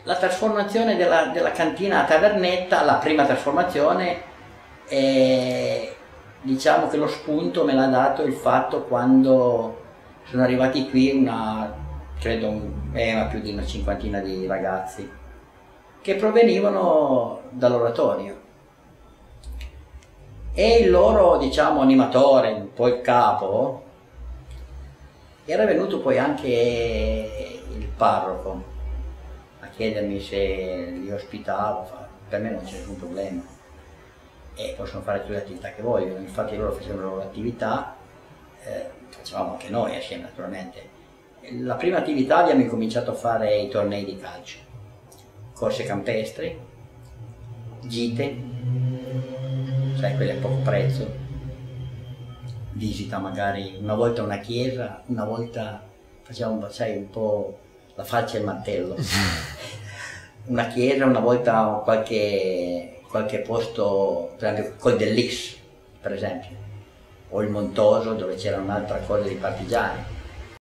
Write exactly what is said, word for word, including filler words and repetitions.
la trasformazione della, della cantina a tavernetta, la prima trasformazione, e diciamo che lo spunto me l'ha dato il fatto quando sono arrivati qui una, credo, eh, più di una cinquantina di ragazzi che provenivano dall'oratorio e il loro, diciamo, animatore, un po' il capo, era venuto poi anche il parroco a chiedermi se li ospitavo. Per me non c'è nessun problema e possono fare tutte le attività che vogliono, infatti loro facevano le loro attività, eh, facevamo anche noi assieme naturalmente. La prima attività abbiamo incominciato a fare i tornei di calcio, corse campestri, gite, sai, quelle a poco prezzo, visita magari una volta una chiesa, una volta facciamo, sai, un po' la falce e il mantello, una chiesa, una volta qualche, qualche posto, per esempio Col dell'Ix, per esempio, o il Montoso dove c'era un'altra cosa di partigiani.